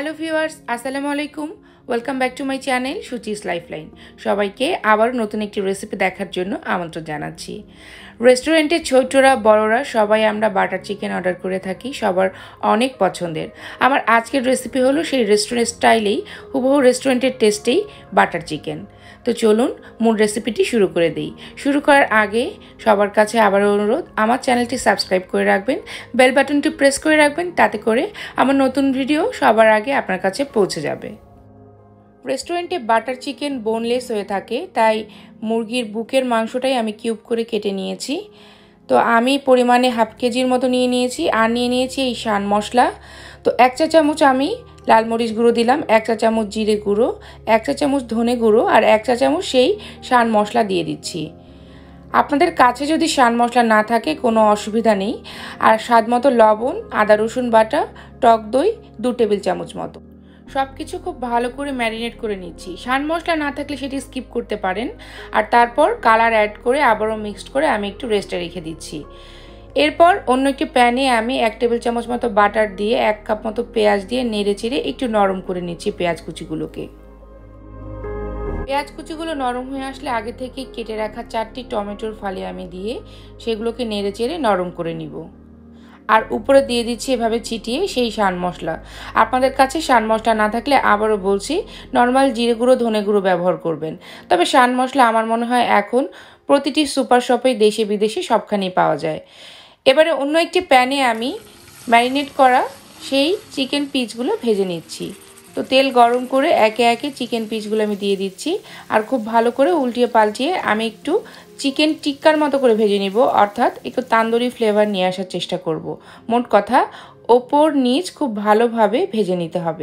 Hello viewers, আসসালামু আলাইকুম। Welcome back to my channel Suchi's Lifeline. সবাইকে আবার নতুন একটি রেসিপি দেখার জন্য আমন্ত্রণ জানাচ্ছি। রেস্টুরেন্টে ছোটরা বড়রা সবাই আমরা বাটার চিকেন অর্ডার করে থাকি, সবার অনেক পছন্দের। আমার আজকের রেসিপি হলো সেই রেস্টুরেন্ট স্টাইলেই, হুবহু রেস্টুরেন্টের টেস্টেই বাটার চিকেন। তো চলুন মূল রেসিপিটি শুরু করে দিই। শুরু করার আগে সবার কাছে আবারও অনুরোধ, আমার চ্যানেলটি সাবস্ক্রাইব করে রাখবেন, বেল বাটনটি প্রেস করে রাখবেন, তাতে করে আমার নতুন ভিডিও সবার আগে আপনার কাছে পৌঁছে যাবে। রেস্টুরেন্টে বাটার চিকেন বোনলেস হয়ে থাকে, তাই মুরগির বুকের মাংসটাই আমি কিউব করে কেটে নিয়েছি। তো আমি পরিমাণে হাফ কেজির মতো নিয়েছি, আর নিয়েছি এই শান মশলা। তো 1 চা চামচ আমি লাল মরিচ গুঁড়ো দিলাম, 1 চা চামচ জিরে গুঁড়ো, 1 চা চামচ ধনে গুঁড়ো আর 1 চা চামচ সেই শান মশলা দিয়ে দিচ্ছি। আপনাদের কাছে যদি শান মশলা না থাকে কোনো অসুবিধা নেই। আর স্বাদ মতো লবণ, আদা রসুন বাটা, টক দই 2 টেবিল চামচ মতো। সব কিছু খুব ভালো করে ম্যারিনেট করে নিচ্ছি। শান মশলা না থাকলে সেটি স্কিপ করতে পারেন। আর তারপর কালার অ্যাড করে আবারও মিক্সড করে আমি একটু রেস্টে রেখে দিচ্ছি। এরপর অন্য একটি প্যানে আমি 1 টেবিল চামচ মতো বাটার দিয়ে 1 কাপ মতো পেঁয়াজ দিয়ে নেড়ে চেড়ে একটু নরম করে নিচ্ছি পেঁয়াজ কুচিগুলোকে। পেঁয়াজ কুচিগুলো নরম হয়ে আসলে আগে থেকে কেটে রাখা 4টি টমেটোর ফালি আমি দিয়ে সেগুলোকে নেড়ে চেড়ে নরম করে নিব। আর উপরে দিয়ে দিচ্ছি এভাবে ছিটিয়ে সেই শান মশলা। আপনাদের কাছে শান মশলা না থাকলে আবারও বলছি, নর্মাল জিরে গুঁড়ো ধনে গুঁড়ো ব্যবহার করবেন। তবে শান মশলা আমার মনে হয় এখন প্রতিটি সুপার শপে দেশে বিদেশে সবখানেই পাওয়া যায়। এবারে অন্য একটি প্যানে আমি ম্যারিনেট করা সেই চিকেন পিসগুলো ভেজে নিচ্ছি। তো তেল গরম করে একে একে চিকেন পিসগুলো আমি দিয়ে দিচ্ছি, আর খুব ভালো করে উল্টিয়ে পাল্টিয়ে আমি একটু চিকেন টিক্কার মতো করে ভেজে নিব, অর্থাৎ একটু তান্দুরি ফ্লেভার নিয়ে আসার চেষ্টা করব। মোট কথা ওপর নিচ খুব ভালোভাবে ভেজে নিতে হবে।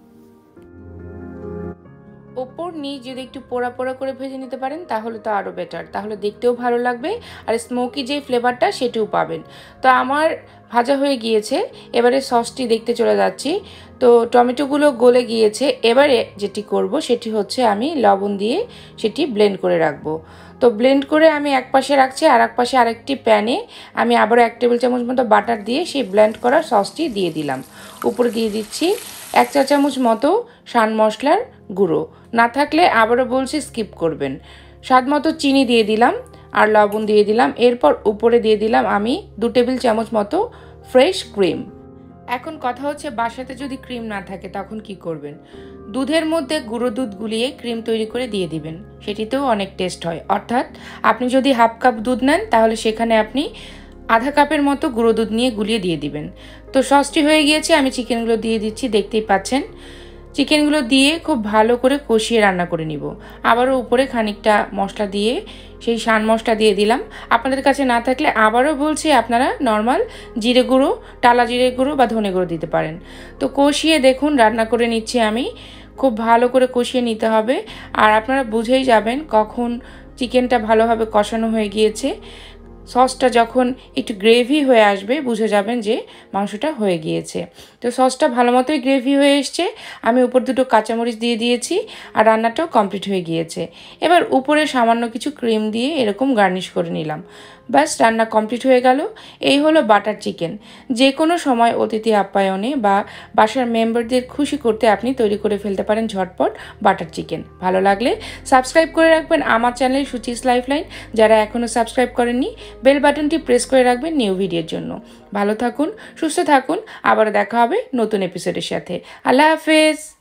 ওপর নিচ যদি একটু পোড়া পোড়া করে ভেজে নিতে পারেন তাহলে তো আরও বেটার, তাহলে দেখতেও ভালো লাগবে আর স্মোকি যে ফ্লেভারটা সেটিও পাবেন। তো আমার ভাজা হয়ে গিয়েছে, এবারে সসটি দেখতে চলে যাচ্ছি। তো টমেটোগুলো গলে গিয়েছে, এবারে যেটি করব সেটি হচ্ছে আমি লবণ দিয়ে সেটি ব্লেন্ড করে রাখবো। তো ব্লেন্ড করে আমি এক পাশে রাখছি, আর এক পাশে আরেকটি প্যানে আমি আবারও 1 টেবিল চামচ মতো বাটার দিয়ে সেই ব্লেন্ড করা সসটি দিয়ে দিলাম। উপরে দিয়ে দিচ্ছি 1 চা চামচ মতো শান মশলার গুঁড়ো, না থাকলে আবারও বলছি স্কিপ করবেন। স্বাদ মতো চিনি দিয়ে দিলাম আর লবণ দিয়ে দিলাম। এরপর উপরে দিয়ে দিলাম আমি 2 টেবিল চামচ মতো ফ্রেশ ক্রিম। এখন কথা হচ্ছে, বাসাতে যদি ক্রিম না থাকে তখন কি করবেন? দুধের মধ্যে গুঁড়ো দুধ গুলিয়ে ক্রিম তৈরি করে দিয়ে দিবেন, সেটিতেও অনেক টেস্ট হয়। অর্থাৎ আপনি যদি হাফ কাপ দুধ নেন তাহলে সেখানে আপনি আধা কাপের মতো গুঁড়ো দুধ নিয়ে গুলিয়ে দিয়ে দিবেন। তো সসটি হয়ে গিয়েছে, আমি চিকেনগুলো দিয়ে দিচ্ছি, দেখতেই পাচ্ছেন। চিকেনগুলো দিয়ে খুব ভালো করে কষিয়ে রান্না করে নিব। আবারও উপরে খানিকটা মশলা দিয়ে সেই শান মশলা দিয়ে দিলাম। আপনাদের কাছে না থাকলে আবারও বলছি আপনারা নর্মাল জিরে গুঁড়ো, টালা জিরে গুঁড়ো বা ধনে গুঁড়ো দিতে পারেন। তো কষিয়ে দেখুন রান্না করে নিচ্ছি আমি, খুব ভালো করে কষিয়ে নিতে হবে। আর আপনারা বুঝেই যাবেন কখন চিকেনটা ভালোভাবে কষানো হয়ে গিয়েছে। সসটা যখন একটু গ্রেভি হয়ে আসবে বুঝে যাবেন যে মাংসটা হয়ে গিয়েছে। তো সসটা ভালো মতোই গ্রেভি হয়ে এসছে, আমি উপর 2টো কাঁচামরিচ দিয়ে দিয়েছি আর রান্নাটাও কমপ্লিট হয়ে গিয়েছে। এবার উপরে সামান্য কিছু ক্রিম দিয়ে এরকম গার্নিশ করে নিলাম। ব্যাস, রান্না কমপ্লিট হয়ে গেল। এই হলো বাটার চিকেন। যে কোনো সময় অতিথি আপ্যায়নে বা বাসার মেম্বারদের খুশি করতে আপনি তৈরি করে ফেলতে পারেন ঝটপট বাটার চিকেন। ভালো লাগলে সাবস্ক্রাইব করে রাখবেন আমার চ্যানেল সুচিস লাইফলাইন। যারা এখনও সাবস্ক্রাইব করেননি বেল বাটনটি প্রেস করে রাখবেন নিউ ভিডিওর জন্য। ভালো থাকুন, সুস্থ থাকুন, আবার দেখা হবে নতুন এপিসোডের সাথে। আল্লাহ হাফেজ।